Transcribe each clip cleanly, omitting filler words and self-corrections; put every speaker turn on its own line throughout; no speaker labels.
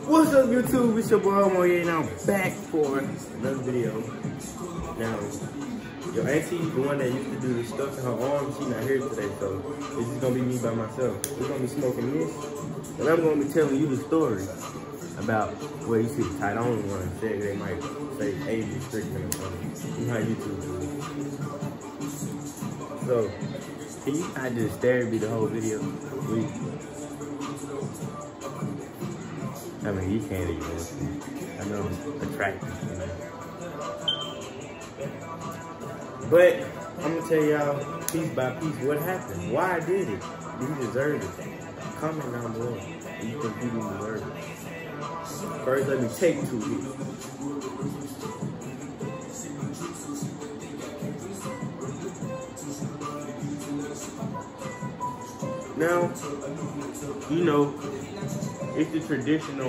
What's up, YouTube? It's your boy Moye, and I'm back for another video. Now, your auntie, the one that used to do the stuff in her arm, she's not here today, so it's just gonna be me by myself. We're gonna be smoking this, and I'm gonna be telling you the story about, well, you see the title, I don't want to say they might say age restriction or something. You know how YouTube do it. So, can you not just stare at me the whole video, please? I mean, you can't ignore it. I know I'm attractive, you know. But I'm gonna tell y'all piece by piece what happened, why I did it. Do you deserve it? Comment down below. Do you think you deserve it? First, let me take two hits. Now, you know, it's the traditional,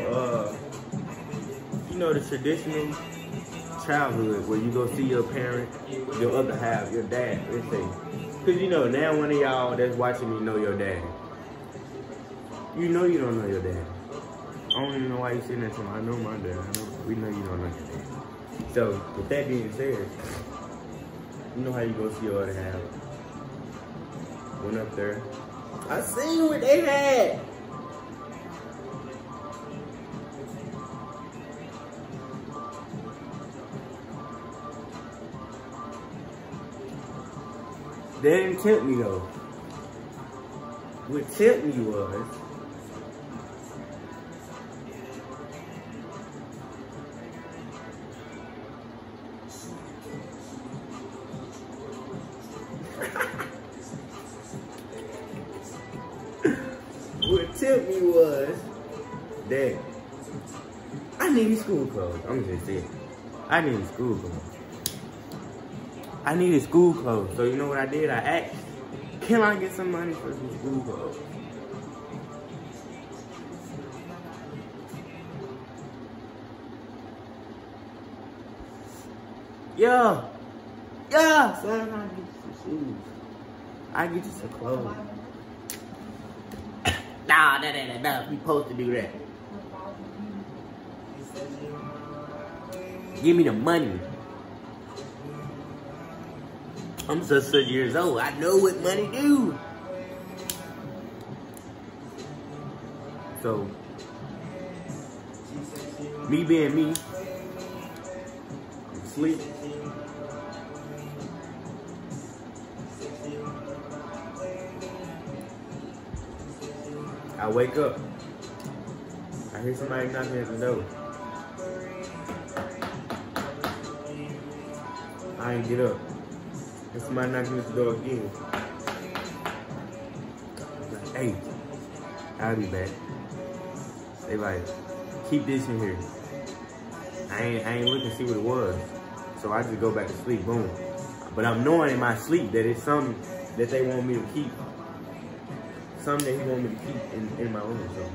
the traditional childhood where you go see your parent, your other half, your dad, let's say. Because, you know, now one of y'all that's watching me know your dad. You know you don't know your dad. I don't even know why you sitting there telling me, I know my dad. We know you don't know your dad. So, with that being said, you know how you go see your other half. Went up there. I seen what they had. They didn't tip me though. What tipped me was that I needed school clothes. I'm just saying. I needed school clothes. I needed school clothes. So you know what I did? I asked, can I get some money for some school clothes? Yeah, son, I get you some shoes. I get you some clothes. Nah, that ain't enough. We supposed to do that. Give me the money. I'm just 6 years old. I know what money do. So, me being me, I'm asleep. I wake up. I hear somebody knocking at the door. I ain't get up. And somebody knocking at the door again. I'm like, hey, I'll be back. They like, keep this in here. I ain't looking to see what it was. So I just go back to sleep, boom. But I'm knowing in my sleep that it's something that they want me to keep. Something that he want me to keep in my room. So.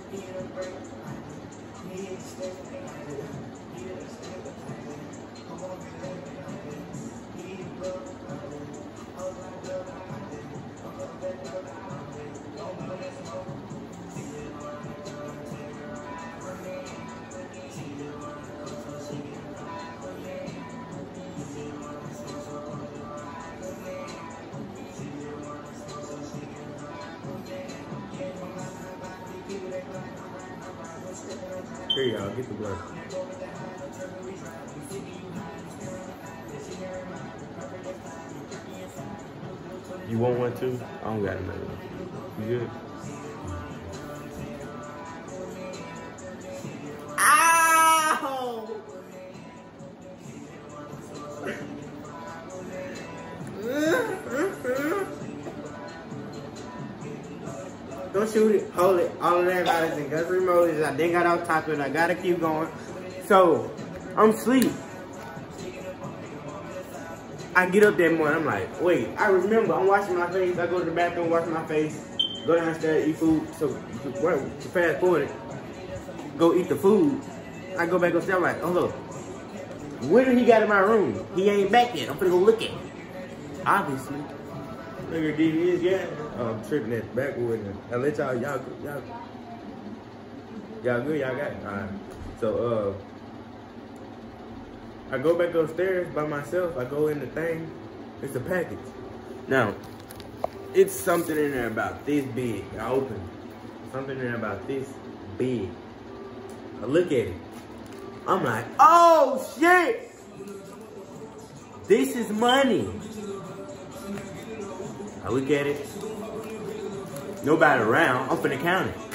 Here y'all, get the blood. You want one too? I don't got another one. You good? Ow! Don't shoot it. Hold it. All of that guys and guts remotes. I then got off top of it. I gotta keep going. So, I'm asleep. I get up that morning. I'm like, wait. I remember. I'm washing my face. I go to the bathroom, wash my face. Go downstairs, eat food. So, to fast forward it, go eat the food. I go back upstairs. I'm like, oh look. Where did he got in my room? He ain't back yet. I'm finna go look at him. Obviously. Nigga DVS, yeah. I'm tripping that backwood. I let y'all Y'all good? Y'all got it? Alright. So, I go back upstairs by myself. I go in the thing. It's a package. Now, it's something in there about this big. I open it. Something in there about this big. I look at it. I'm like, oh shit! This is money. I look at it. Nobody around. I'm finna count it.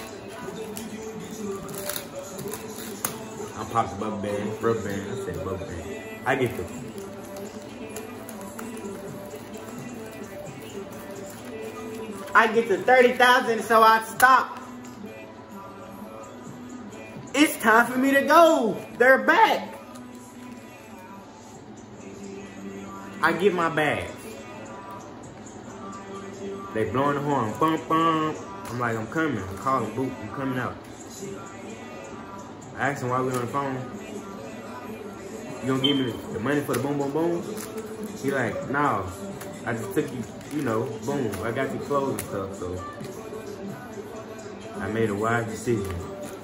I pop the rubber band. Rubber band. I said rubber band. I get the. I get to 30,000, so I stop. It's time for me to go. They're back. I get my bags. They blowing the horn. Bump, bump. I'm like, I'm coming. I'm calling Boot. I'm coming out. I asked him why we on the phone. You gonna give me the money for the boom, boom, boom? He like, no. I just took you, you know, boom. I got you clothes and stuff, so I made a wise decision.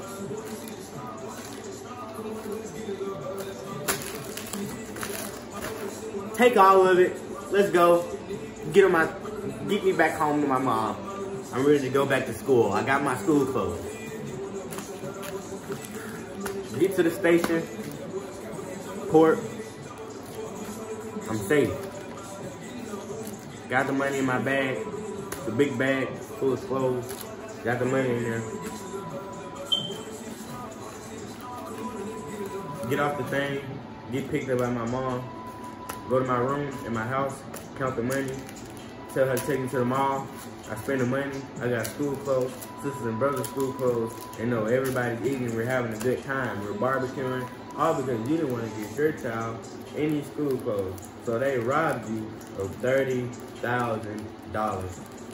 Take all of it. Let's go. Get me back home to my mom. I'm ready to go back to school. I got my school clothes. Get to the station. Port. I'm safe. Got the money in my bag. The big bag full of clothes. Got the money in there. Get off the thing. Get picked up by my mom. Go to my room in my house. Count the money. Tell her to take me to the mall. I spend the money. I got school clothes. Sisters and brothers school clothes. And no, everybody's eating. We're having a good time. We're barbecuing. All because you didn't want to get your child any school clothes. So they robbed you of $30,000.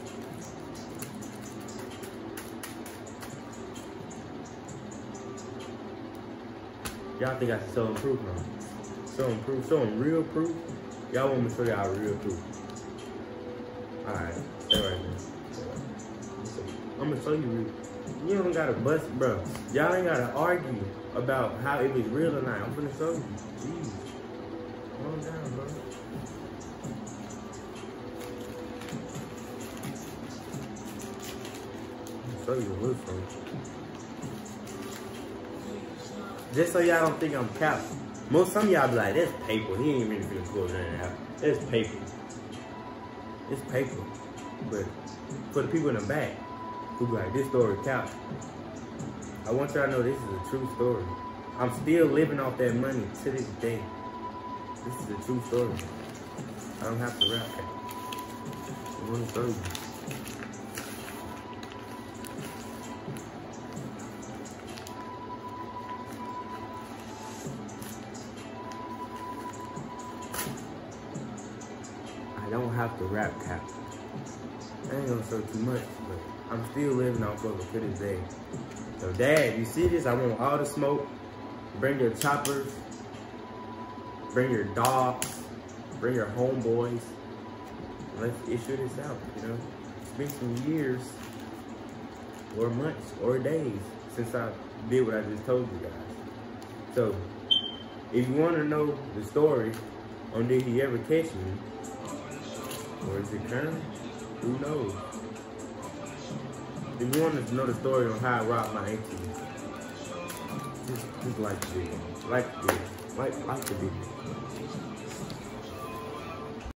Y'all think I should show them proof now? Show them proof. Show them real proof. Y'all want me to show y'all real proof. Alright, stay right there. I'm gonna show you real. You don't gotta bust, bro. Y'all ain't gotta argue about how it was real or not. I'm gonna show you. Jeez. Calm down, bro. I'm gonna show you the real thing. Just so y'all don't think I'm capping. Some of y'all be like, that's paper. He ain't really finna pull nothing out. That's paper. It's paper. But for the people in the back, who be like, this story counts. I want y'all to know this is a true story. I'm still living off that money to this day. This is a true story. I don't have to rap that. I want to show you. I don't have to rap cap. I ain't gonna show too much, but I'm still living off of it to this day. So Dad, you see this? I want all the smoke. Bring your choppers. Bring your dogs. Bring your homeboys. Let's issue this out, you know? It's been some years, or months, or days since I did what I just told you guys. So, if you want to know the story on did he ever catch me, or is it current? Who knows? If you want to know the story on how I robbed my auntie, just like the video. Like the video.